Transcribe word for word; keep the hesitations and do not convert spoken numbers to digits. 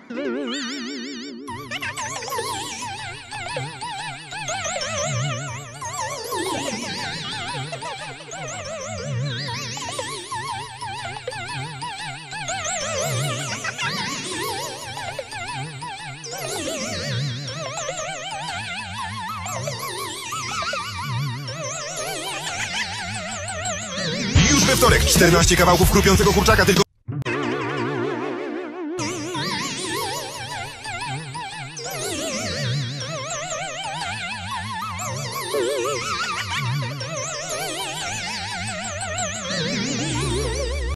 Już we wtorek czternaście kawałków chrupiącego kurczaka tylko